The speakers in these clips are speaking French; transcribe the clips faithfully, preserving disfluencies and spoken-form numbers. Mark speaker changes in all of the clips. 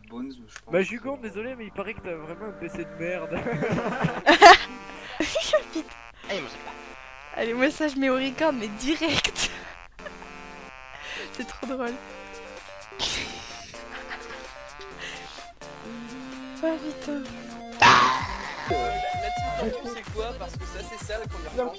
Speaker 1: Bones, je pense.
Speaker 2: Bah Jugon, désolé, mais il paraît que t'as vraiment un P C de merde.
Speaker 3: Allez, moi, c'est pas.
Speaker 4: Allez, moi ça je mets au record, mais direct. C'est trop drôle. Oh putain.
Speaker 5: Euh, la, la team tortue c'est quoi? Parce que c'est assez sale qu'on y repense.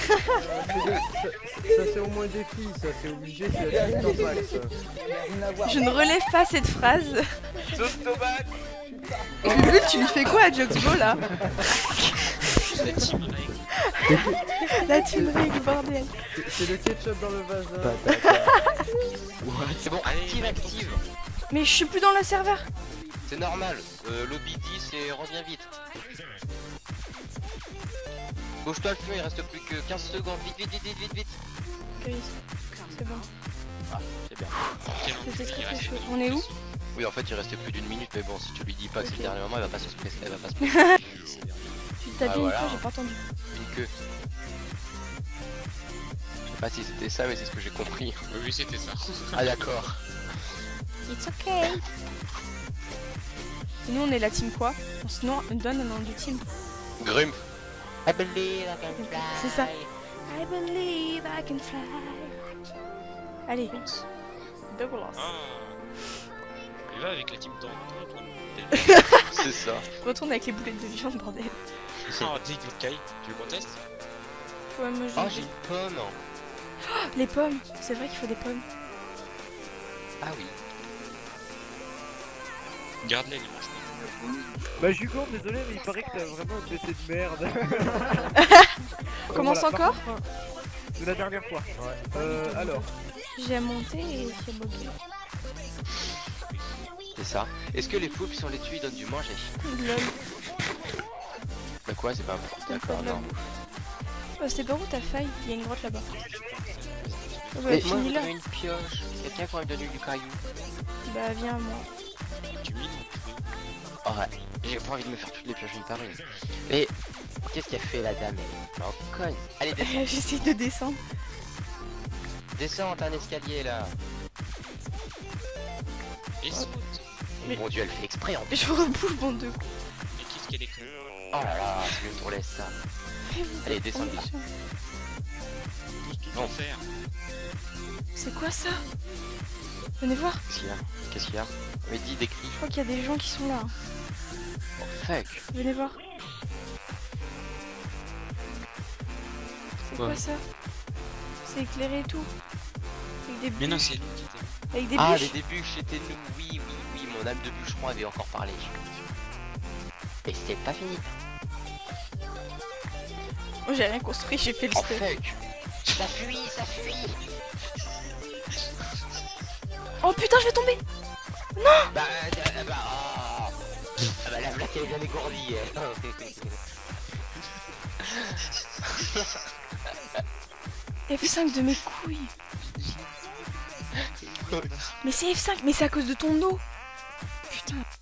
Speaker 2: Ça c'est au moins des filles, ça c'est obligé, c'est la team Topax.
Speaker 4: Je ne relève pas cette phrase.
Speaker 5: Sauce tomate.
Speaker 4: Lulu, tu lui fais quoi à Juxbo là?
Speaker 6: La team règle.
Speaker 4: La team rig, bordel.
Speaker 2: C'est le ketchup dans le vagin.
Speaker 3: C'est bon, active, active.
Speaker 4: Mais je suis plus dans le serveur.
Speaker 3: C'est normal. Euh, lobby dix et reviens vite. Bouge-toi le feu, il reste plus que quinze secondes. Vite, vite, vite, vite, vite, vite.
Speaker 4: Ok, c'est bon.
Speaker 3: Ah, c'est bien.
Speaker 4: C'était très très chaud. On est où?
Speaker 3: Oui, en fait, il restait plus d'une minute, mais bon, si tu lui dis pas que c'est le dernier moment, elle va pas se stresser. Elle va pas se stresser.
Speaker 4: Tu t'as
Speaker 3: Ah,
Speaker 4: dit une
Speaker 3: voilà.
Speaker 4: fois, j'ai pas entendu.
Speaker 3: Une queue. Je sais pas si c'était ça, mais c'est ce que j'ai compris.
Speaker 6: Oui, oui, c'était ça.
Speaker 3: Ah, d'accord.
Speaker 4: It's okay. Et nous on est la team quoi? On se nom- on donne un nom de team.
Speaker 3: Grimp. I believe I can fly.
Speaker 4: C'est ça. I believe I can fly. Allez. Double loss.
Speaker 6: Ah. Il va avec la team temps.
Speaker 3: C'est ça.
Speaker 4: Retourne avec les boulettes de viande, bordel.
Speaker 6: Oh, Dick Kai, tu le contestes?
Speaker 4: Ouais, moi
Speaker 3: Oh,
Speaker 4: j'ai.
Speaker 3: j'ai une pomme.
Speaker 4: Les pommes, c'est vrai qu'il faut des pommes.
Speaker 3: Ah oui.
Speaker 6: Garde-les, les mange
Speaker 2: Bah Jugon, désolé, mais il paraît que t'as vraiment un P C de merde.
Speaker 4: Commence
Speaker 2: Voilà, par
Speaker 4: encore
Speaker 2: contre, de la dernière fois. Euh, alors.
Speaker 4: J'ai monté et j'ai bugué.
Speaker 3: C'est ça. Est-ce que les poulpes, si on les tue, ils donnent du manger?
Speaker 4: Lol.
Speaker 3: Bah quoi, c'est pas un... D'accord, non.
Speaker 4: Euh, c'est par où ta faille? Il y a une grotte là-bas. Oh, bah,
Speaker 3: Mais moi, je
Speaker 4: finis là.
Speaker 3: voudrais une pioche. Quelqu'un qui aurait donné du caillou.
Speaker 4: Bah viens à moi.
Speaker 6: Tu mines.
Speaker 3: Oh, ouais. J'ai pas envie de me faire toutes les pioches une par une. Mais qu'est-ce qu'a fait la dame? Elle oh, conne. Allez, descends.
Speaker 4: J'essaie de descendre.
Speaker 3: Descends, t'as un escalier là.
Speaker 6: Et saute.
Speaker 4: Mais-
Speaker 3: Mon dieu, elle fait exprès en plus.
Speaker 4: Je vous rebouche bande de.
Speaker 6: Mais qu'est-ce qu'elle est con.
Speaker 3: Oh là là, c'est une tourlaisse ça. Allez, descends le
Speaker 6: Tous, tout
Speaker 3: Bon.
Speaker 6: en faire.
Speaker 4: C'est quoi ça? Venez voir.
Speaker 3: Qu'est-ce qu'il y a? Qu'est-ce qu'il y a? Mais dis, décris.
Speaker 4: Je crois qu'il y a des gens qui sont là.
Speaker 3: Oh, fuck.
Speaker 4: Venez voir. C'est quoi
Speaker 3: Ouais.
Speaker 4: ça? C'est éclairé et tout. Avec des
Speaker 6: Mais non,
Speaker 4: bûches.
Speaker 6: c'est lui qui était.
Speaker 4: Avec des
Speaker 3: Ah,
Speaker 4: bûches.
Speaker 3: les débuts, c'était nous. Oui, oui, oui, mon âme de bûcheron avait encore parlé. Et c'est pas fini.
Speaker 4: Moi j'ai rien construit, j'ai fait le
Speaker 3: Oh,
Speaker 4: stuff.
Speaker 3: fuck. Ça fuit, ça fuit.
Speaker 4: Oh putain, je vais tomber.
Speaker 3: Bah, bah, bah, oh. Ah bah la blague elle est bien égourdie.
Speaker 4: F cinq de mes couilles. Mais c'est F cinq, mais c'est à cause de ton dos. Putain.